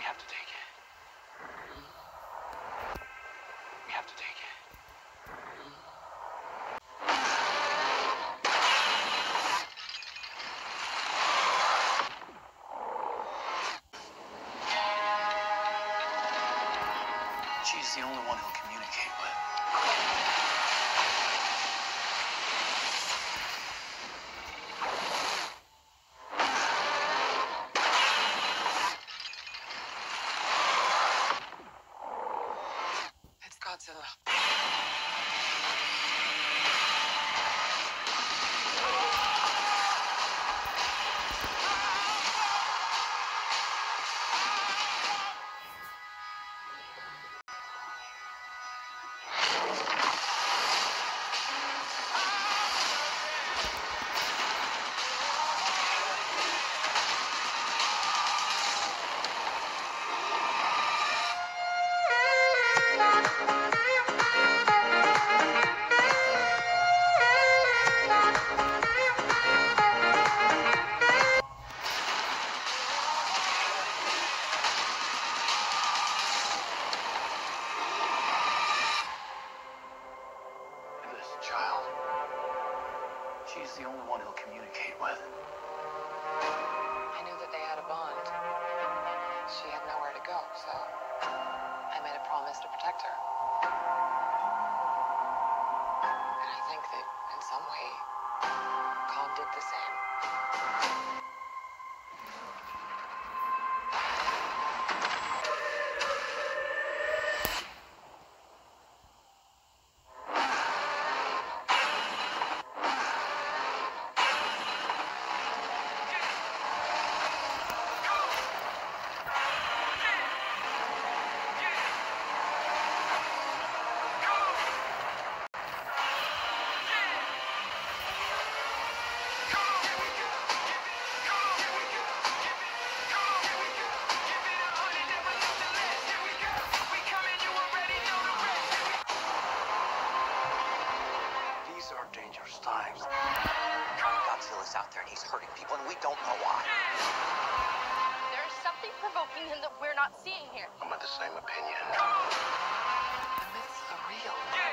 have to take it. We have to take it. She's the only one he'll communicate with. It's Godzilla. Child. She's the only one he'll communicate with. I knew that they had a bond. She had nowhere to go, so I made a promise to protect her. And I think that in some way, God did the same. These are dangerous times. Godzilla's out there and he's hurting people and we don't know why. There's something provoking him that we're not seeing here. I'm of the same opinion. The myths are real.